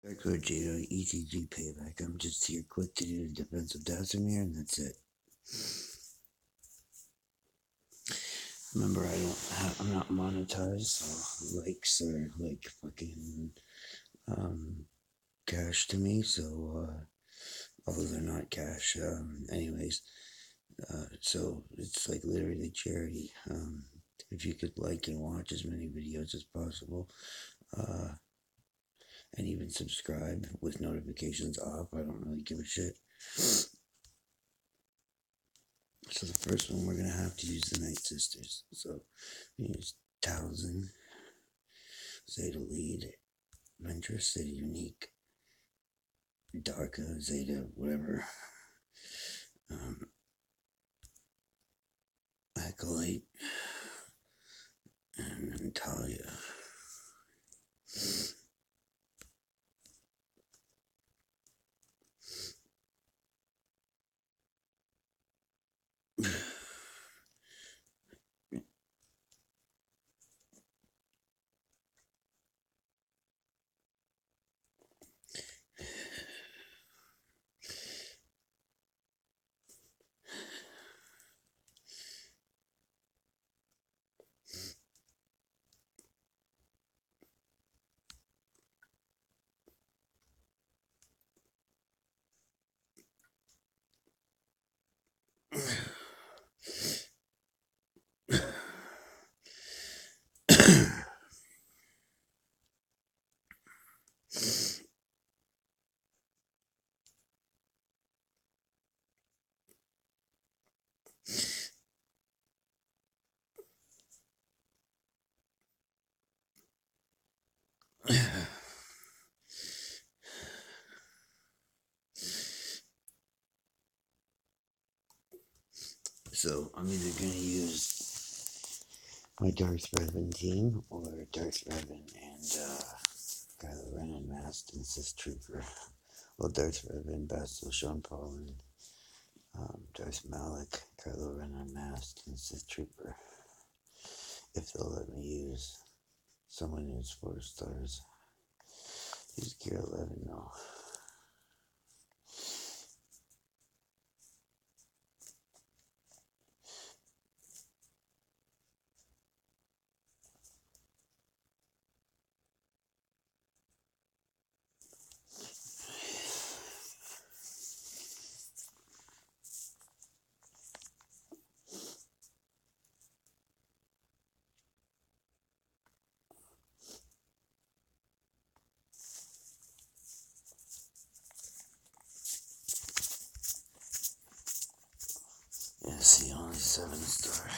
Dark Lord Jado, ETG payback. I'm just here quick to do the defense of Dasimir, and that's it. Remember, I'm not monetized, so likes are like fucking cash to me. So although they're not cash, anyways. So it's like literally charity. If you could like and watch as many videos as possible, and even subscribe with notifications off, I don't really give a shit. So the first one, we're going to have to use the Night Sisters. So use Talzin, Zeta Lead, Ventress, Zeta Unique, Darka, Zeta, whatever. Acolyte, and Natalia. So I'm either going to use my Darth Revan team or Darth Revan and Kylo Ren Unmasked and Sith Trooper. Well, Darth Revan, Bastille, Sean Paul, and Darth Malik, Kylo Ren Unmasked, and Sith Trooper. If they'll let me use someone who's 4 stars. Use Gear 11 though. Yeah, see, only 7 star.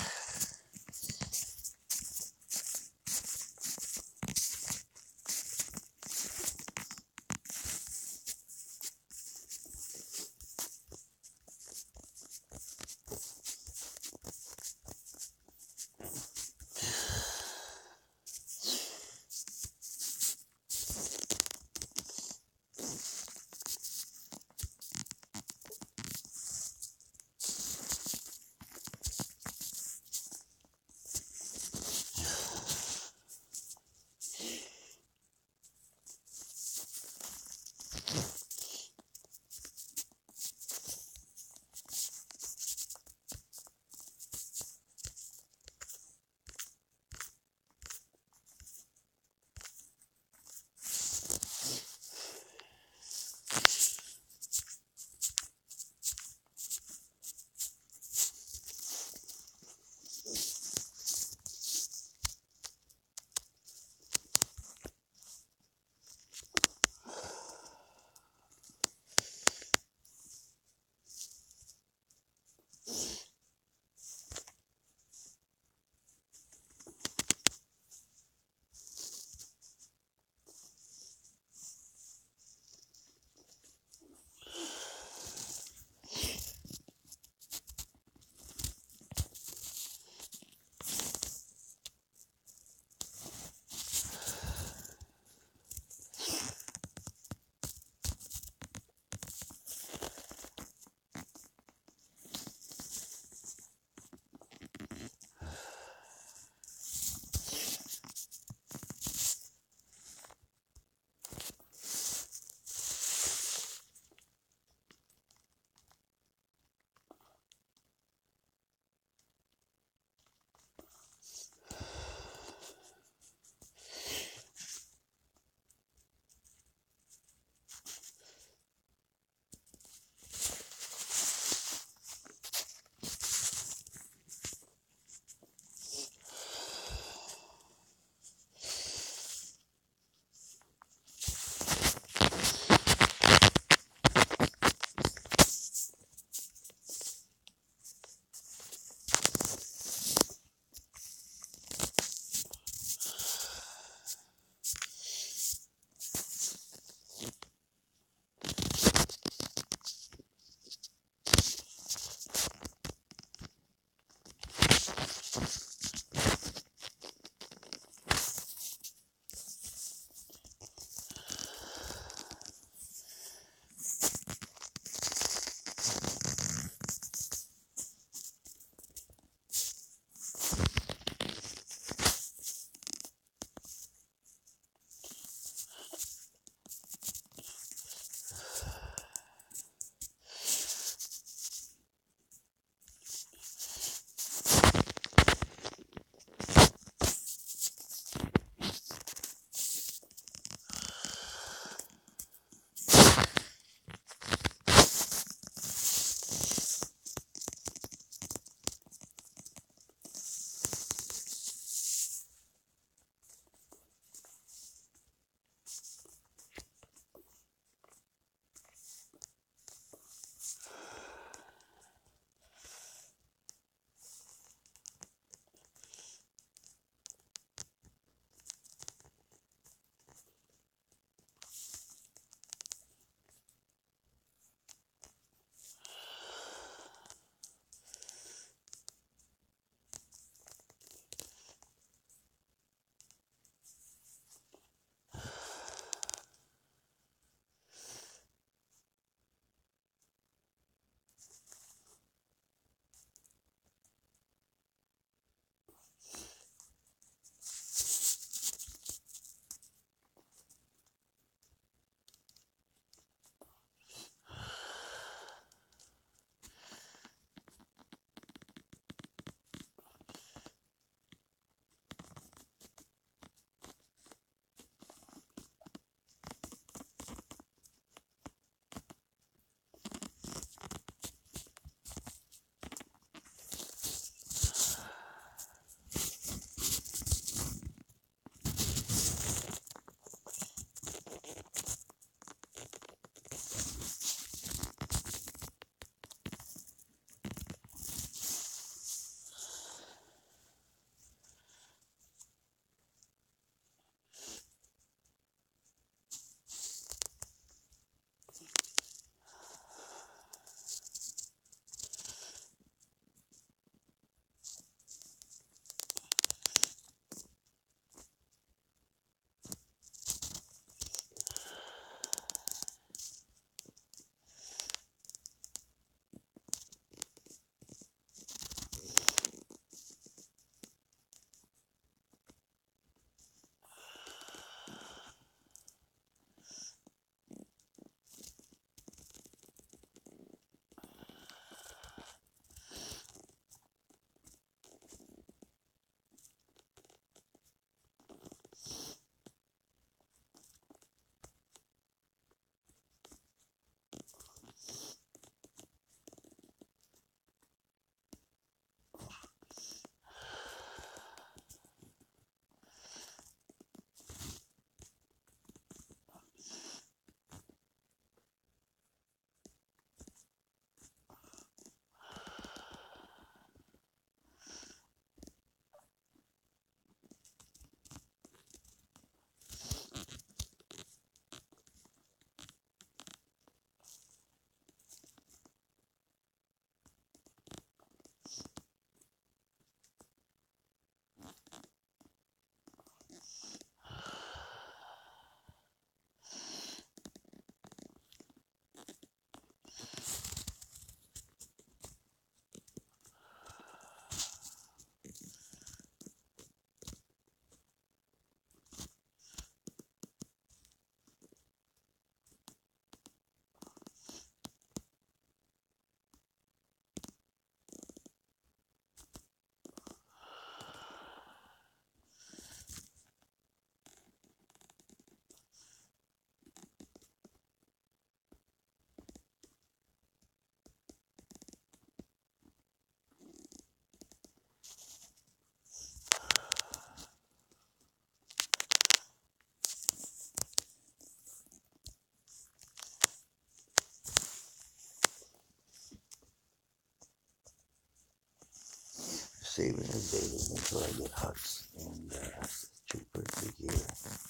saving his daily until I get Hux and Trooper to gear.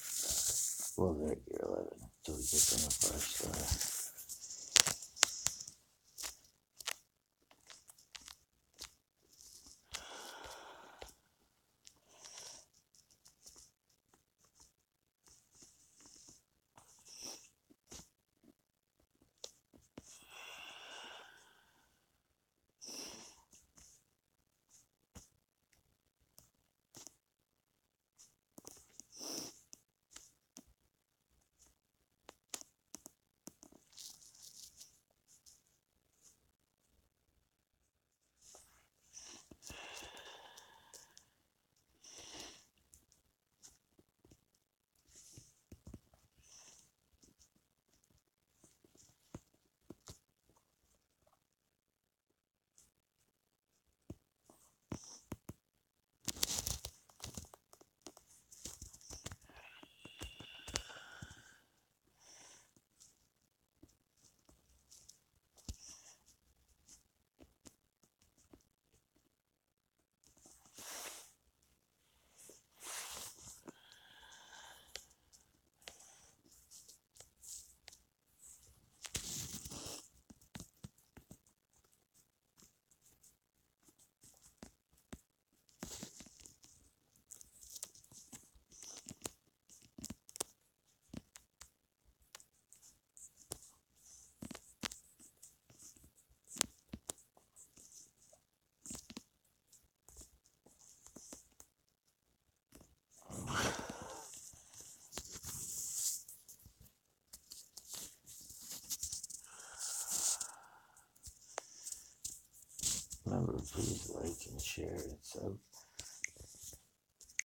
Well, they're gear 11 until we get them a 5-star. Remember, please like and share and sub.